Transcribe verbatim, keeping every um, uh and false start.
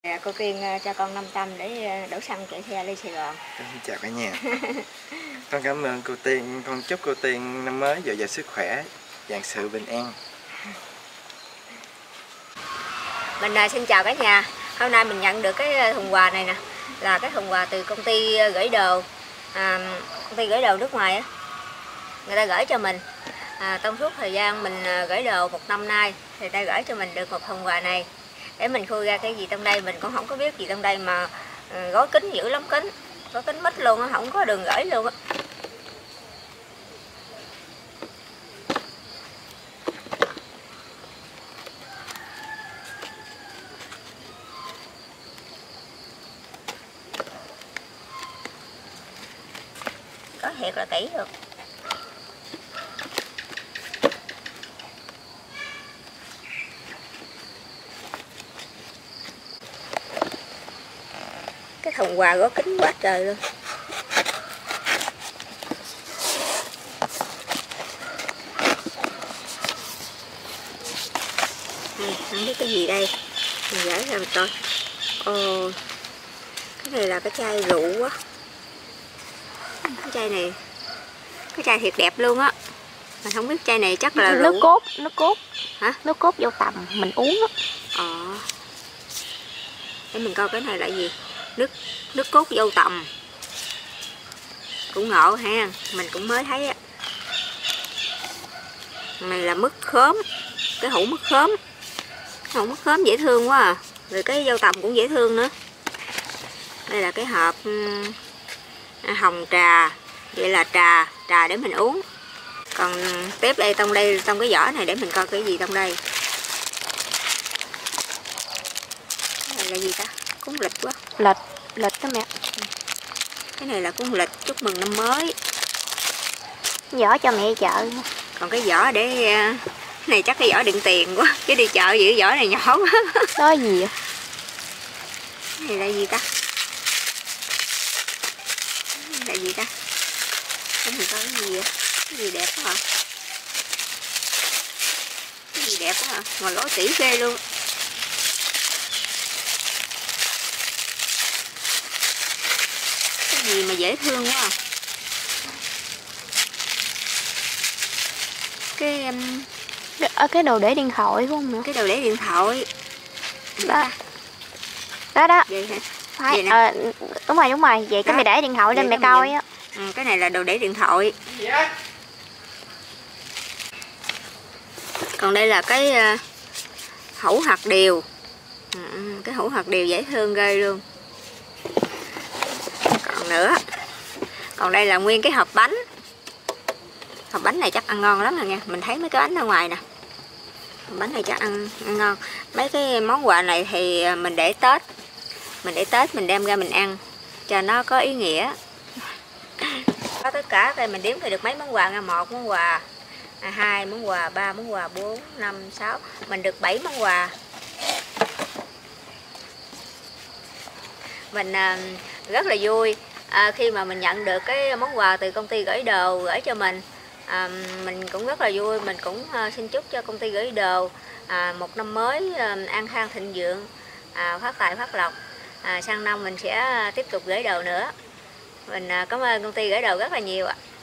Dạ, cô Kiên cho con năm trăm để đổ xăng chạy xe lên Sài Gòn. Xin chào cả nhà. Con cảm ơn cô Tiên, con chúc cô Tiên năm mới dồi dào sức khỏe, vạn sự bình an. Mình à, xin chào cả nhà. Hôm nay mình nhận được cái thùng quà này nè, là cái thùng quà từ công ty gửi đồ, à, công ty gửi đồ nước ngoài á, người ta gửi cho mình. À, trong suốt thời gian mình gửi đồ một năm nay, thì ta gửi cho mình được một thùng quà này. Để mình khui ra cái gì trong đây mình cũng không có biết gì trong đây, mà à, gói kín dữ lắm, kín, gói kín mít luôn á, không có đường gửi luôn á. Có thiệt là kỹ được. Cái thùng quà gói kính quá trời luôn. Đây, không biết cái gì đây. Mình giải ra mình coi. Ồ, cái này là cái chai rượu á. Cái chai này, cái chai thiệt đẹp luôn á. Mình không biết chai này chắc là nước rượu. cốt, nước cốt. Hả? Nước cốt dâu tằm mình uống á. Ờ. Để mình coi cái này là gì? Nước nước cốt dâu tằm. Cũng ngộ ha, mình cũng mới thấy á. Này là mứt khóm, cái hũ mứt khóm. Cái hũ mứt khóm dễ thương quá à. Rồi cái dâu tằm cũng dễ thương nữa. Đây là cái hộp hồng trà, vậy là trà, trà để mình uống. Còn tiếp đây trong đây trong cái vỏ này để mình coi cái gì trong đây. Đây là gì ta? Cuốn lịch quá. Lịch, lịch đó mẹ. Cái này là cuốn lịch chúc mừng năm mới. Vỏ cho mẹ chợ. Còn cái vỏ để cái này chắc cái vỏ đựng tiền quá, chứ đi chợ giữ vỏ này nhỏ quá. Đó gì vậy? Cái này là gì ta? Cái này là gì ta? Cái mình coi cái gì vậy? Cái gì đẹp quá hả? Cái gì đẹp quá hả? Mà gói tỉ ghê luôn. Cái gì mà dễ thương quá à. Cái um, Ở cái đồ để điện thoại phải không nữa? cái đồ để điện thoại. Đó. Đó đó. Vậy hả? Phải, Vậy nè. à, đúng rồi đúng rồi. Vậy cái mẹ để điện thoại lên mẹ coi á. Ừ, cái này là đồ để điện thoại. Còn đây là cái uh, hũ hạt điều. Ừ, cái hũ hạt điều dễ thương ghê luôn. Còn nữa, còn đây là nguyên cái hộp bánh. Hộp bánh này chắc ăn ngon lắm rồi nha. Mình thấy mấy cái bánh ở ngoài nè. Hộp bánh này chắc ăn, ăn ngon. Mấy cái món quà này thì mình để Tết. Mình để Tết mình đem ra mình ăn cho nó có ý nghĩa. Có tất cả đây mình đếm thì được mấy món quà nha. Một món quà, hai món quà, ba món quà, bốn, năm, sáu. Mình được bảy món quà. Mình à, rất là vui à, khi mà mình nhận được cái món quà từ công ty gửi đồ gửi cho mình. À, mình cũng rất là vui. Mình cũng à, xin chúc cho công ty gửi đồ à, một năm mới à, an khang thịnh vượng, à, phát tài phát lộc. À, sang năm mình sẽ tiếp tục gửi đồ nữa. Mình à, cảm ơn công ty gửi đồ rất là nhiều ạ.